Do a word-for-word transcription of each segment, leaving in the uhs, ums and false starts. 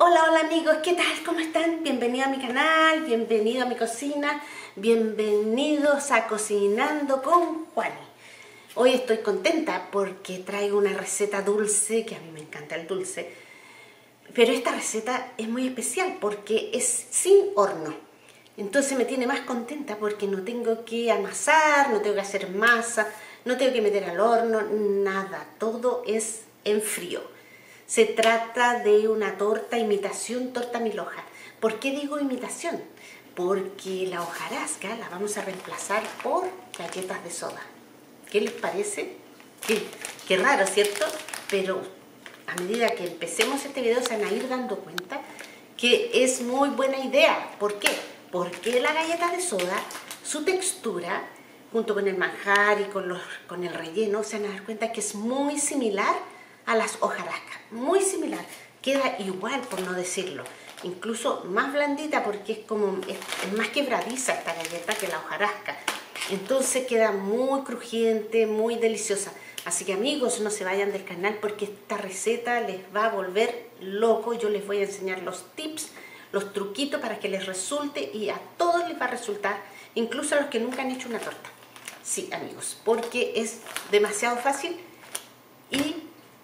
Hola, hola amigos, ¿qué tal? ¿Cómo están? Bienvenidos a mi canal, bienvenido a mi cocina, bienvenidos a Cocinando con Juani. Hoy estoy contenta porque traigo una receta dulce, que a mí me encanta el dulce, pero esta receta es muy especial porque es sin horno. Entonces me tiene más contenta porque no tengo que amasar, no tengo que hacer masa, no tengo que meter al horno, nada, todo es en frío. Se trata de una torta, imitación torta mil hojas. ¿Por qué digo imitación? Porque la hojarasca la vamos a reemplazar por galletas de soda. ¿Qué les parece? Qué, qué raro, ¿cierto? Pero a medida que empecemos este video se van a ir dando cuenta que es muy buena idea. ¿Por qué? Porque la galleta de soda, su textura, junto con el manjar y con, los, con el relleno, se van a dar cuenta que es muy similar a las hojarascas, muy similar, queda igual por no decirlo, incluso más blandita porque es como es, es más quebradiza esta galleta que la hojarasca, entonces queda muy crujiente, muy deliciosa. Así que amigos, no se vayan del canal porque esta receta les va a volver loco. Yo les voy a enseñar los tips, los truquitos para que les resulte, y a todos les va a resultar, incluso a los que nunca han hecho una torta. Sí amigos, porque es demasiado fácil y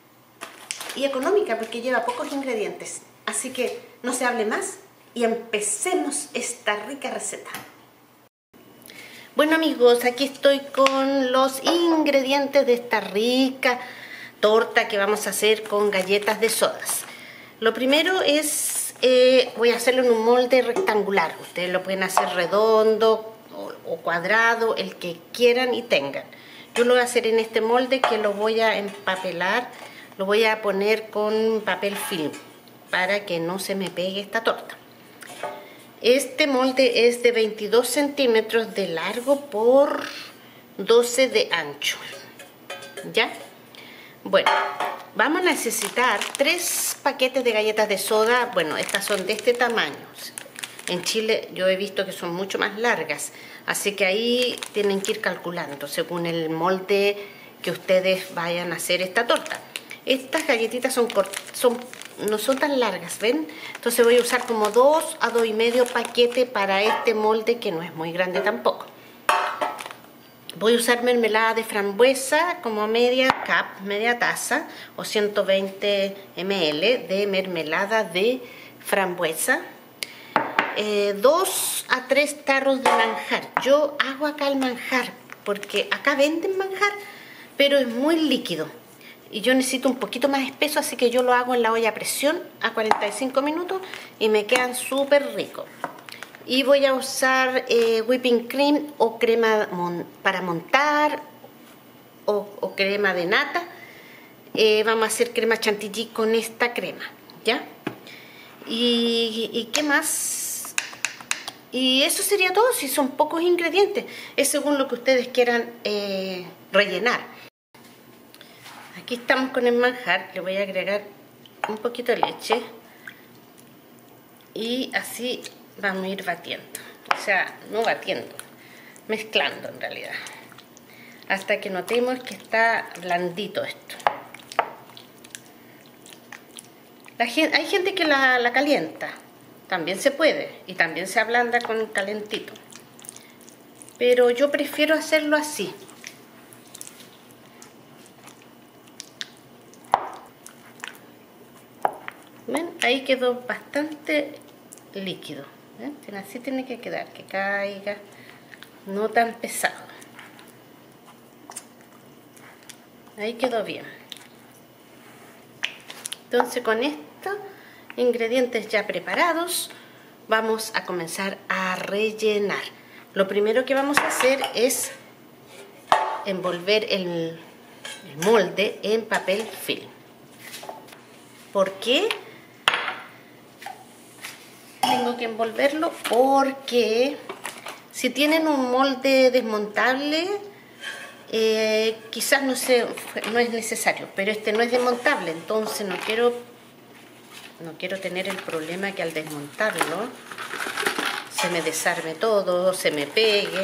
y económica porque lleva pocos ingredientes. Así que no se hable más y empecemos esta rica receta. Bueno amigos, aquí estoy con los ingredientes de esta rica torta que vamos a hacer con galletas de sodas. Lo primero es, eh, voy a hacerlo en un molde rectangular. Ustedes lo pueden hacer redondo o, o cuadrado, el que quieran y tengan. Yo lo voy a hacer en este molde que lo voy a empapelar. Lo voy a poner con papel film para que no se me pegue esta torta. Este molde es de veintidós centímetros de largo por doce de ancho. ¿Ya? Bueno, vamos a necesitar tres paquetes de galletas de soda. Bueno, estas son de este tamaño. En Chile yo he visto que son mucho más largas. Así que ahí tienen que ir calculando según el molde que ustedes vayan a hacer esta torta. Estas galletitas son, son, no son tan largas, ¿ven? Entonces voy a usar como dos a dos y medio paquete para este molde que no es muy grande tampoco. Voy a usar mermelada de frambuesa como media cup, media taza o ciento veinte mililitros de mermelada de frambuesa. Eh, dos a tres tarros de manjar. Yo hago acá el manjar porque acá venden manjar, pero es muy líquido. Y yo necesito un poquito más espeso, así que yo lo hago en la olla a presión a cuarenta y cinco minutos y me quedan súper ricos. Y voy a usar eh, whipping cream o crema mon para montar o, o crema de nata. Eh, vamos a hacer crema chantilly con esta crema, ¿ya? Y, y ¿qué más? Y eso sería todo, si son pocos ingredientes. Es según lo que ustedes quieran eh, rellenar. Aquí estamos con el manjar, le voy a agregar un poquito de leche y así vamos a ir batiendo, o sea, no batiendo, mezclando en realidad, hasta que notemos que está blandito esto. La gente, hay gente que la, la calienta, también se puede, y también se ablanda con calentito, pero yo prefiero hacerlo así. ¿Ven? Ahí quedó bastante líquido. ¿Ven? Así tiene que quedar, que caiga, no tan pesado. Ahí quedó bien. Entonces con estos ingredientes ya preparados vamos a comenzar a rellenar. Lo primero que vamos a hacer es envolver el, el molde en papel film. ¿Por qué tengo que envolverlo? Porque si tienen un molde desmontable, eh, quizás no, se, no es necesario, pero este no es desmontable, entonces no quiero, no quiero tener el problema que al desmontarlo se me desarme todo, se me pegue.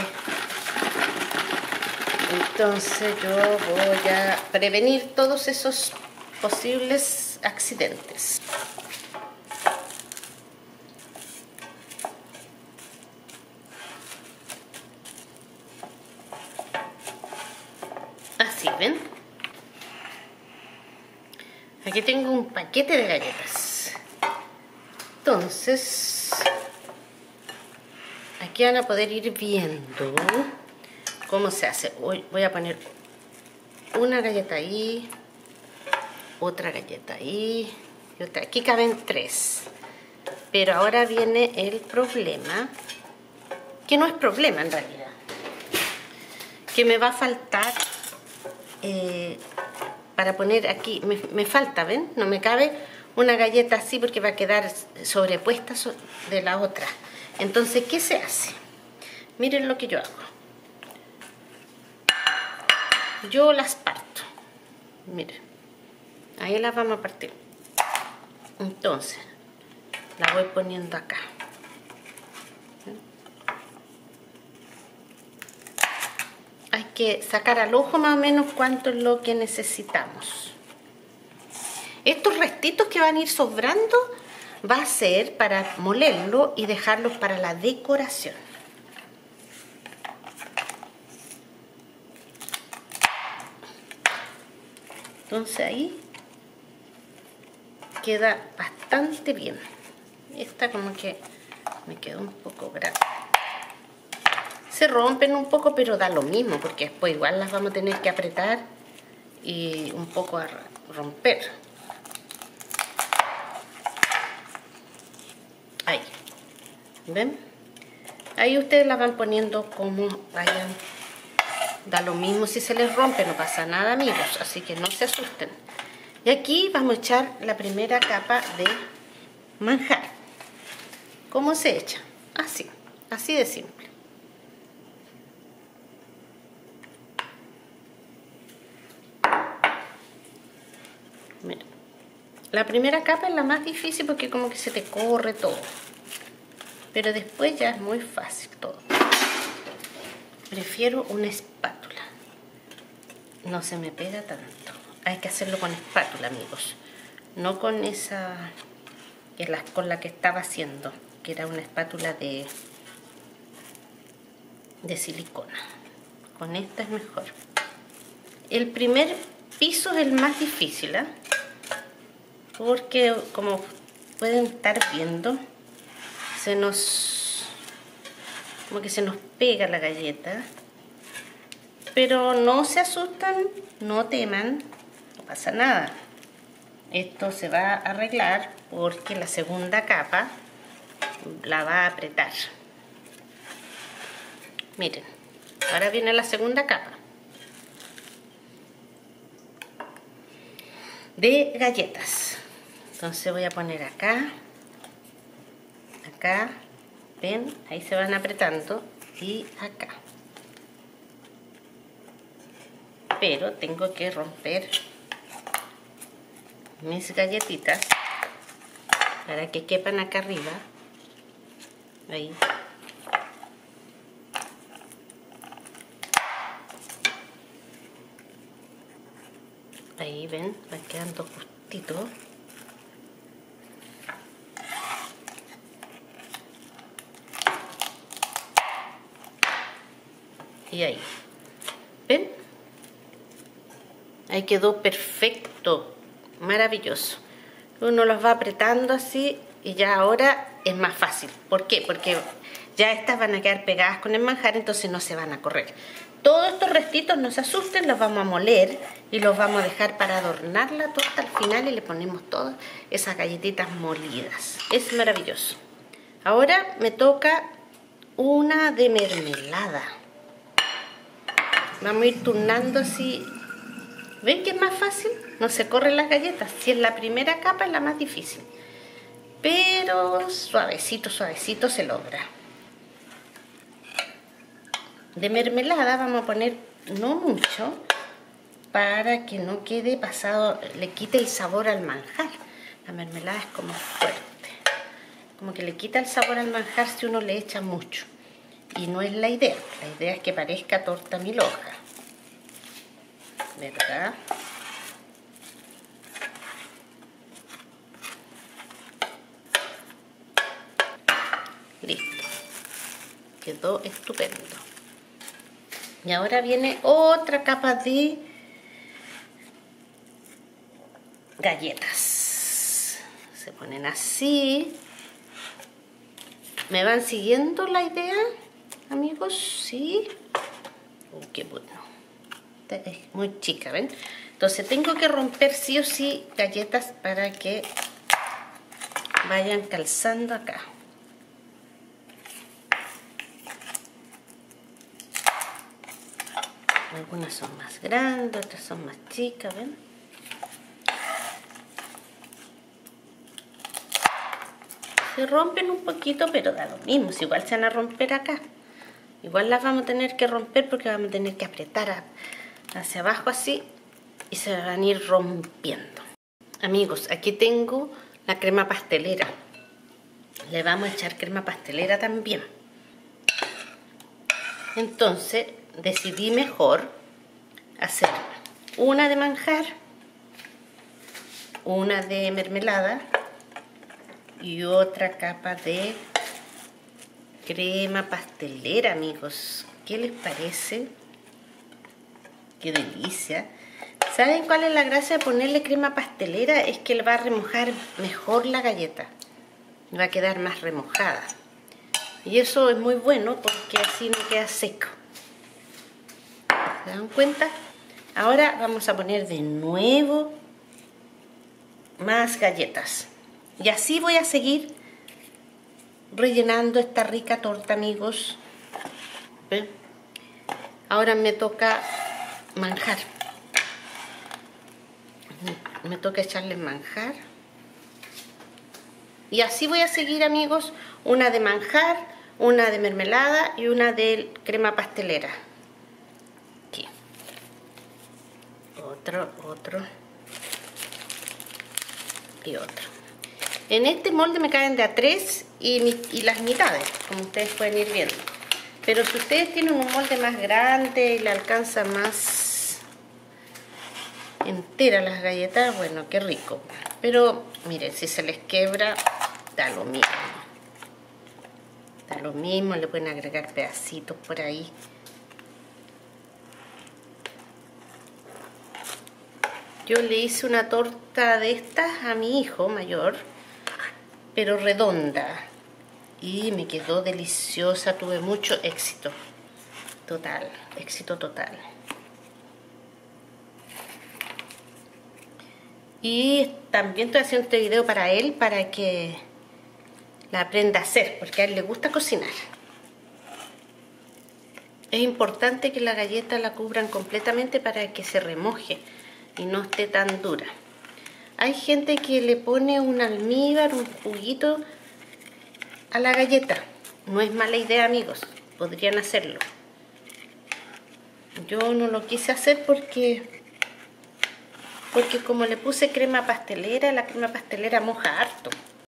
Entonces yo voy a prevenir todos esos posibles accidentes. ¿ven? Aquí tengo un paquete de galletas. Entonces, aquí van a poder ir viendo cómo se hace. Hoy voy a poner una galleta ahí, otra galleta ahí y otra. Aquí caben tres. Pero ahora viene el problema, que no es problema en realidad, que me va a faltar eh, para poner aquí, me, me falta, ¿ven? No me cabe una galleta así porque va a quedar sobrepuesta de la otra. Entonces, ¿qué se hace? Miren lo que yo hago. Yo las parto. Miren, ahí las vamos a partir. Entonces, la voy poniendo acá. Hay que sacar al ojo más o menos cuánto es lo que necesitamos. Estos restitos que van a ir sobrando va a ser para molerlo y dejarlos para la decoración. Entonces ahí queda bastante bien. Esta como que me quedó un poco grande. Se rompen un poco, pero da lo mismo, porque después igual las vamos a tener que apretar y un poco a romper. Ahí. ¿Ven? Ahí ustedes las van poniendo como vayan. Da lo mismo si se les rompe, no pasa nada, amigos, así que no se asusten. Y aquí vamos a echar la primera capa de manjar. ¿Cómo se echa? Así, así de simple. Mira, la primera capa es la más difícil porque como que se te corre todo. Pero después ya es muy fácil todo. Prefiero una espátula. No se me pega tanto. Hay que hacerlo con espátula, amigos. No con esa que la, con la que estaba haciendo, que era una espátula de, de silicona. Con esta es mejor. El primer piso es el más difícil, ¿eh? Porque como pueden estar viendo, se nos como que se nos pega la galleta. Pero no se asustan, no teman, no pasa nada. Esto se va a arreglar porque la segunda capa la va a apretar. Miren, ahora viene la segunda capa de galletas. Entonces voy a poner acá, acá, ven, ahí se van apretando y acá. Pero tengo que romper mis galletitas para que quepan acá arriba. Ahí. Ahí ven, va quedando justito. Y ahí. ¿Ven? Ahí quedó perfecto, maravilloso. Uno los va apretando así y ya ahora es más fácil. ¿Por qué? Porque ya estas van a quedar pegadas con el manjar, entonces no se van a correr. Todos estos restitos, no se asusten, los vamos a moler y los vamos a dejar para adornar la torta al final y le ponemos todas esas galletitas molidas. Es maravilloso. Ahora me toca una de mermelada. Vamos a ir turnando así. ¿Ven que es más fácil? No se corren las galletas. Si es la primera capa es la más difícil. Pero suavecito, suavecito se logra. De mermelada vamos a poner no mucho para que no quede pasado, le quite el sabor al manjar. La mermelada es como fuerte. Como que le quita el sabor al manjar si uno le echa mucho. Y no es la idea. La idea es que parezca torta mil hojas. ¿Verdad? Listo. Quedó estupendo. Y ahora viene otra capa de galletas. Se ponen así. ¿Me van siguiendo la idea, amigos? Sí. Oh, qué bueno. Esta es muy chica, ¿ven? Entonces tengo que romper sí o sí galletas para que vayan calzando acá. Algunas son más grandes, otras son más chicas, ¿ven? Se rompen un poquito, pero da lo mismo, si igual se van a romper acá. Igual las vamos a tener que romper porque vamos a tener que apretar hacia abajo así y se van a ir rompiendo. Amigos, aquí tengo la crema pastelera. Le vamos a echar crema pastelera también. Entonces decidí mejor hacer una de manjar, una de mermelada y otra capa de crema pastelera, amigos. ¿Qué les parece? ¡Qué delicia! ¿Saben cuál es la gracia de ponerle crema pastelera? Es que le va a remojar mejor la galleta. Va a quedar más remojada. Y eso es muy bueno porque así no queda seco. ¿Se dan cuenta? Ahora vamos a poner de nuevo más galletas. Y así voy a seguir rellenando esta rica torta, amigos. ¿Ven? Ahora me toca manjar. Me toca echarle manjar. Y así voy a seguir, amigos. Una de manjar, una de mermelada y una de crema pastelera. Aquí. Otro, otro. Y otro. En este molde me caen de a tres y, y las mitades, como ustedes pueden ir viendo. Pero si ustedes tienen un molde más grande y le alcanza más entera las galletas, bueno, qué rico. Pero miren, si se les quebra, da lo mismo. Da lo mismo, le pueden agregar pedacitos por ahí. Yo le hice una torta de estas a mi hijo mayor, pero redonda. Y me quedó deliciosa, tuve mucho éxito. Total, éxito total. Y también estoy haciendo este video para él, para que la aprenda a hacer, porque a él le gusta cocinar. Es importante que la galleta la cubran completamente para que se remoje y no esté tan dura. Hay gente que le pone un almíbar, un juguito a la galleta. No es mala idea, amigos. Podrían hacerlo. Yo no lo quise hacer porque porque como le puse crema pastelera, la crema pastelera moja harto.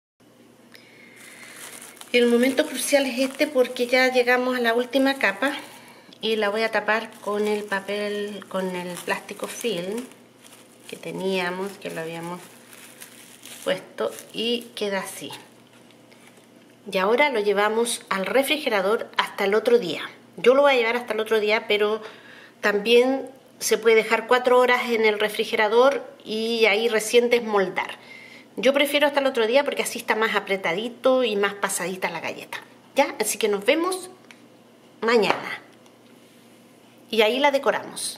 El momento crucial es este porque ya llegamos a la última capa y la voy a tapar con el papel, con el plástico film que teníamos, que lo habíamos puesto, y queda así. Y ahora lo llevamos al refrigerador hasta el otro día. Yo lo voy a llevar hasta el otro día, pero también se puede dejar cuatro horas en el refrigerador y ahí recién desmoldar. Yo prefiero hasta el otro día porque así está más apretadito y más pasadita la galleta. ¿Ya? Así que nos vemos mañana. Y ahí la decoramos.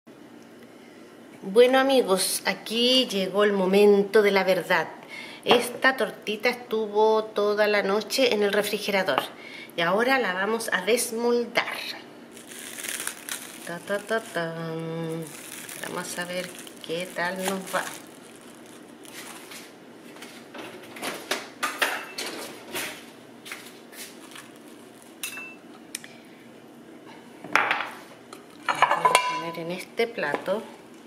Bueno, amigos, aquí llegó el momento de la verdad. Esta tortita estuvo toda la noche en el refrigerador y ahora la vamos a desmoldar. Ta, ta, ta, ta. Vamos a ver qué tal nos va. Voy a poner en este plato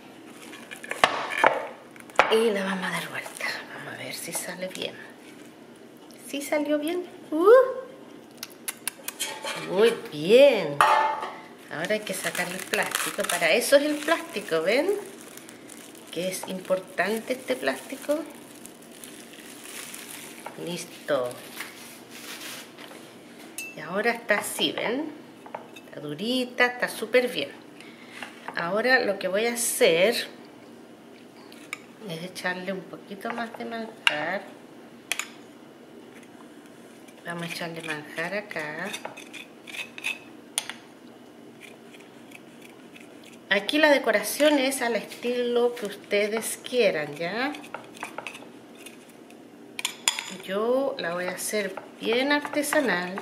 y la vamos a dar vuelta. Vamos a ver si sale bien. ¿Sí salió bien? Uh, muy bien. Ahora hay que sacarle el plástico. Para eso es el plástico, ¿ven? Que es importante este plástico. Listo. Y ahora está así, ¿ven? Está durita, está súper bien. Ahora lo que voy a hacer es echarle un poquito más de manjar. Vamos a echarle manjar acá. Aquí la decoración es al estilo que ustedes quieran, ¿ya? Yo la voy a hacer bien artesanal.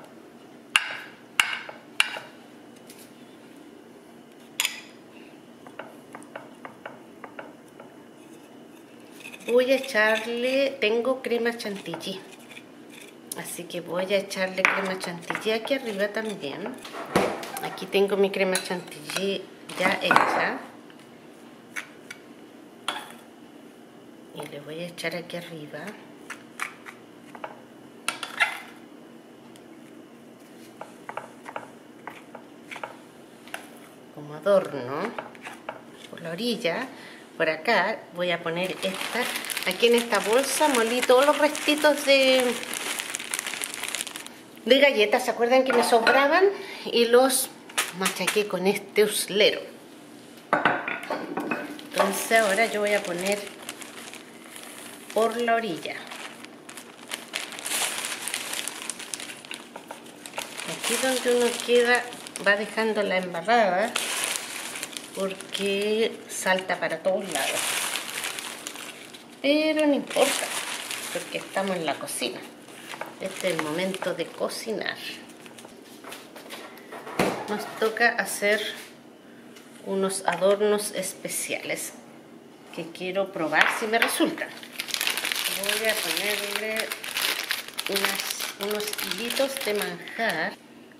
Voy a echarle, tengo crema chantilly, así que voy a echarle crema chantilly aquí arriba también. Aquí tengo mi crema chantilly ya hecha y le voy a echar aquí arriba. Como adorno por la orilla. Por acá voy a poner esta. Aquí en esta bolsa molí todos los restitos de de galletas, ¿se acuerdan que me sobraban? Y los machaqué con este uslero. Entonces ahora yo voy a poner por la orilla. Aquí donde uno queda va dejando la embarrada porque salta para todos lados. Pero no importa, porque estamos en la cocina. Este es el momento de cocinar. Nos toca hacer unos adornos especiales que quiero probar si me resultan. Voy a ponerle unas, unos hilitos de manjar.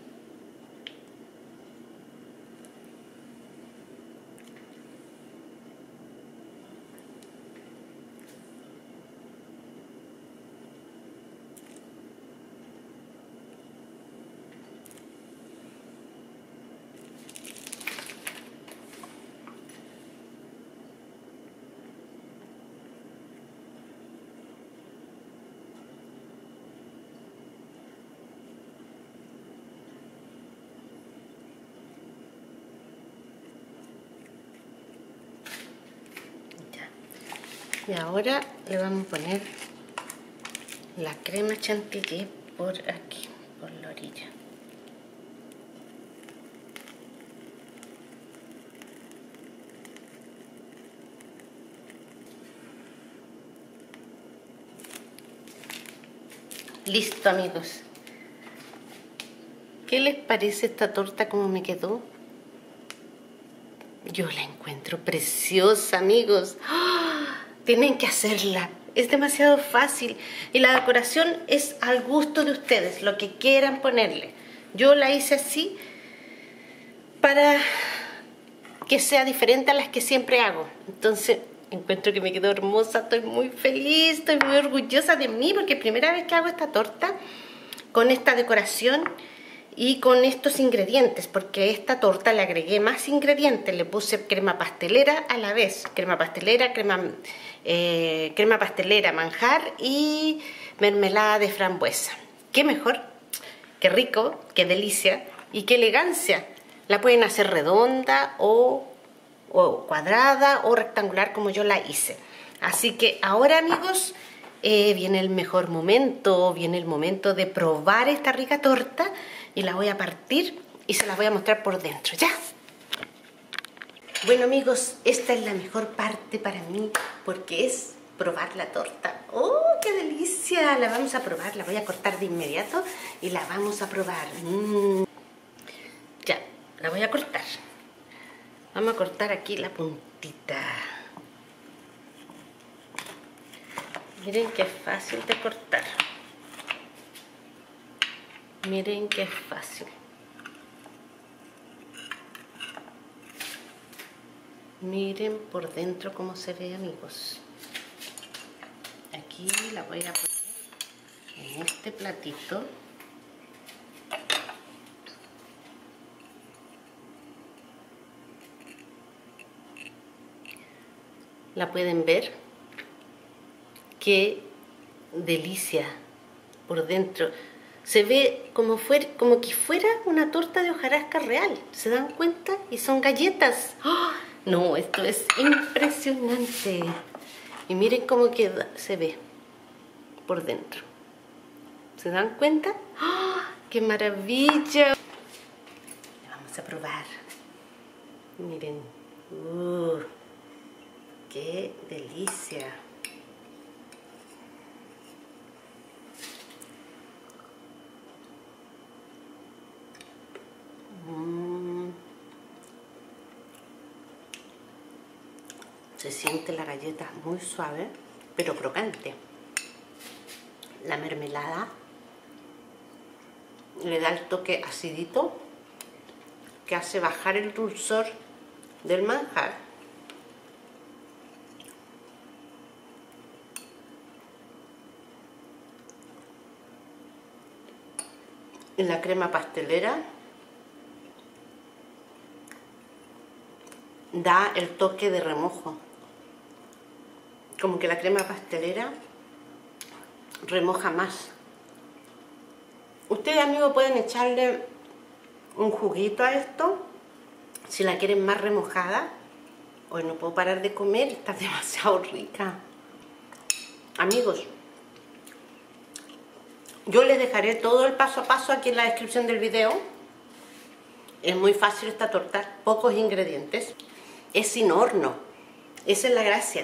Y ahora le vamos a poner la crema chantilly por aquí, por la orilla. Listo, amigos. ¿Qué les parece esta torta como me quedó? Yo la encuentro preciosa, amigos. ¡Oh! Tienen que hacerla. Es demasiado fácil. Y la decoración es al gusto de ustedes, lo que quieran ponerle. Yo la hice así para que sea diferente a las que siempre hago. Entonces, encuentro que me quedó hermosa. Estoy muy feliz, estoy muy orgullosa de mí porque es primera vez que hago esta torta con esta decoración y con estos ingredientes, porque a esta torta le agregué más ingredientes. Le puse crema pastelera a la vez, crema pastelera, crema, eh, crema pastelera, manjar y mermelada de frambuesa. ¿Qué mejor? ¡Qué rico! ¡Qué delicia! ¡Y qué elegancia! La pueden hacer redonda o, o cuadrada o rectangular como yo la hice. Así que ahora, amigos, eh, viene el mejor momento, viene el momento de probar esta rica torta. Y la voy a partir y se la voy a mostrar por dentro, ¿ya? Bueno, amigos, esta es la mejor parte para mí porque es probar la torta. ¡Oh, qué delicia! La vamos a probar, la voy a cortar de inmediato y la vamos a probar. Mm. Ya, la voy a cortar. Vamos a cortar aquí la puntita. Miren qué fácil de cortar. Miren qué fácil. Miren por dentro cómo se ve, amigos. Aquí la voy a poner en este platito. La pueden ver. Qué delicia por dentro. Se ve como, fuera, como que fuera una torta de hojarasca real. ¿Se dan cuenta? Y son galletas. ¡Oh! No, esto es impresionante. Y miren cómo queda, se ve por dentro. ¿Se dan cuenta? ¡Oh, qué maravilla! Vamos a probar. Miren. Uh, ¡Qué delicia! Mm. Se siente la galleta muy suave, pero crocante. La mermelada le da el toque acidito que hace bajar el dulzor del manjar. Y la crema pastelera da el toque de remojo. Como que la crema pastelera remoja más. Ustedes, amigos, pueden echarle un juguito a esto si la quieren más remojada. Hoy no puedo parar de comer, está demasiado rica. Amigos, yo les dejaré todo el paso a paso aquí en la descripción del video. Es muy fácil esta torta, pocos ingredientes. Es sin horno, esa es la gracia.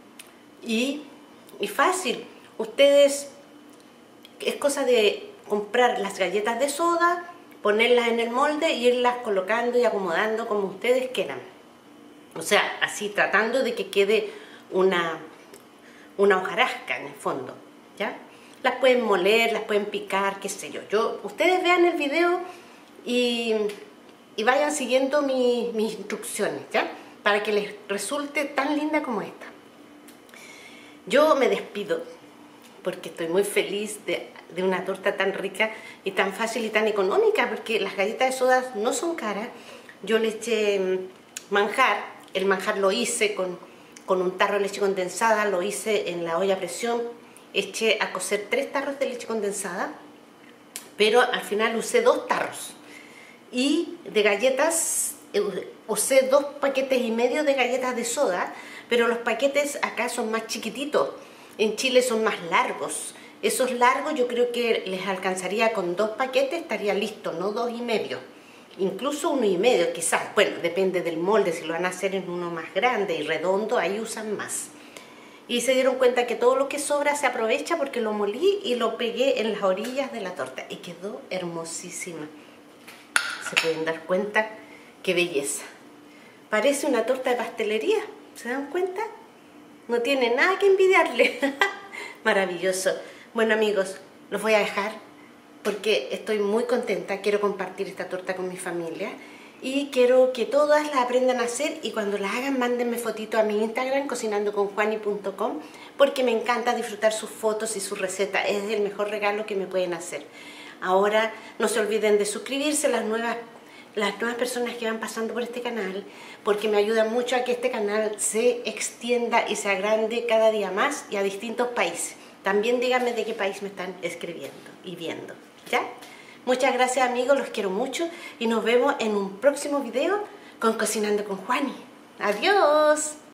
Y, y fácil, ustedes, es cosa de comprar las galletas de soda, ponerlas en el molde e irlas colocando y acomodando como ustedes quieran. O sea, así tratando de que quede una, una hojarasca en el fondo, ¿ya? Las pueden moler, las pueden picar, qué sé yo. yo ustedes vean el video y, y vayan siguiendo mi, mis instrucciones, ¿ya? Para que les resulte tan linda como esta. Yo me despido porque estoy muy feliz de, de una torta tan rica y tan fácil y tan económica, porque las galletas de soda no son caras. Yo le eché manjar, el manjar lo hice con, con un tarro de leche condensada, lo hice en la olla a presión, eché a cocer tres tarros de leche condensada, pero al final usé dos tarros. Y de galletas, usé dos paquetes y medio de galletas de soda, pero los paquetes acá son más chiquititos, en Chile son más largos. Esos largos yo creo que les alcanzaría con dos paquetes, estaría listo, no dos y medio. Incluso uno y medio quizás, bueno, depende del molde, si lo van a hacer en uno más grande y redondo, ahí usan más. Y se dieron cuenta que todo lo que sobra se aprovecha porque lo molí y lo pegué en las orillas de la torta y quedó hermosísima. Se pueden dar cuenta qué belleza. Parece una torta de pastelería, ¿se dan cuenta? No tiene nada que envidiarle. Maravilloso. Bueno, amigos, los voy a dejar porque estoy muy contenta. Quiero compartir esta torta con mi familia y quiero que todas la aprendan a hacer, y cuando las hagan mándenme fotito a mi Instagram, cocinando con juani punto com, porque me encanta disfrutar sus fotos y sus recetas. Es el mejor regalo que me pueden hacer. Ahora no se olviden de suscribirse, las nuevas las nuevas personas que van pasando por este canal, porque me ayuda mucho a que este canal se extienda y se agrande cada día más y a distintos países. También díganme de qué país me están escribiendo y viendo, ¿ya? Muchas gracias, amigos, los quiero mucho y nos vemos en un próximo video con Cocinando con Juani. ¡Adiós!